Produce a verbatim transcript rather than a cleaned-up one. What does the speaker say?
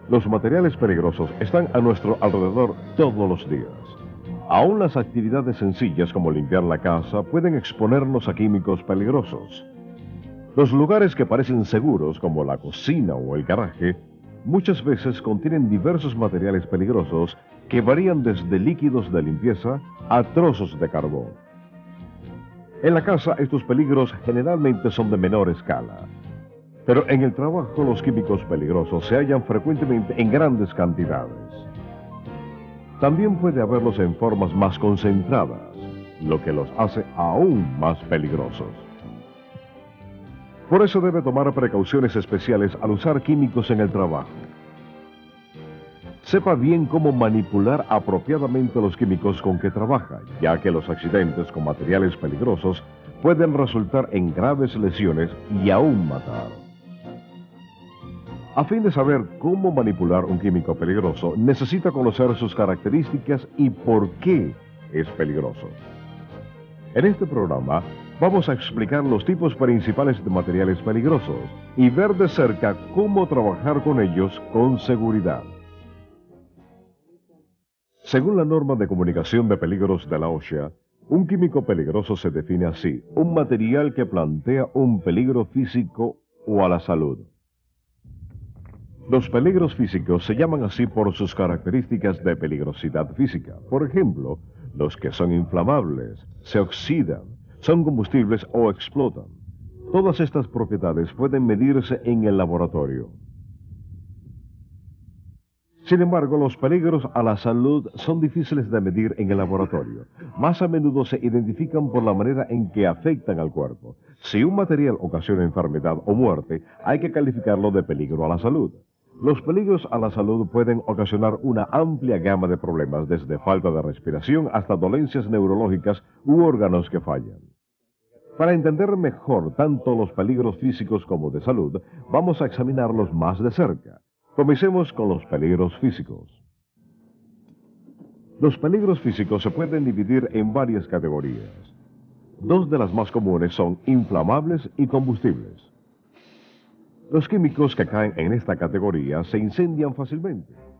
Los materiales peligrosos están a nuestro alrededor todos los días. Aún las actividades sencillas como limpiar la casa pueden exponernos a químicos peligrosos. Los lugares que parecen seguros, como la cocina o el garaje, muchas veces contienen diversos materiales peligrosos que varían desde líquidos de limpieza a trozos de carbón. En la casa, estos peligros generalmente son de menor escala, pero en el trabajo los químicos peligrosos se hallan frecuentemente en grandes cantidades. También puede haberlos en formas más concentradas, lo que los hace aún más peligrosos. Por eso debe tomar precauciones especiales al usar químicos en el trabajo. Sepa bien cómo manipular apropiadamente los químicos con que trabaja, ya que los accidentes con materiales peligrosos pueden resultar en graves lesiones y aún matar. A fin de saber cómo manipular un químico peligroso, necesita conocer sus características y por qué es peligroso. En este programa vamos a explicar los tipos principales de materiales peligrosos y ver de cerca cómo trabajar con ellos con seguridad. Según la norma de comunicación de peligros de la OSHA, un químico peligroso se define así: un material que plantea un peligro físico o a la salud. Los peligros físicos se llaman así por sus características de peligrosidad física. Por ejemplo, los que son inflamables, se oxidan, son combustibles o explotan. Todas estas propiedades pueden medirse en el laboratorio. Sin embargo, los peligros a la salud son difíciles de medir en el laboratorio. Más a menudo se identifican por la manera en que afectan al cuerpo. Si un material ocasiona enfermedad o muerte, hay que calificarlo de peligro a la salud. Los peligros a la salud pueden ocasionar una amplia gama de problemas, desde falta de respiración hasta dolencias neurológicas u órganos que fallan. Para entender mejor tanto los peligros físicos como de salud, vamos a examinarlos más de cerca. Comencemos con los peligros físicos. Los peligros físicos se pueden dividir en varias categorías. Dos de las más comunes son inflamables y combustibles. Los químicos que caen en esta categoría se incendian fácilmente.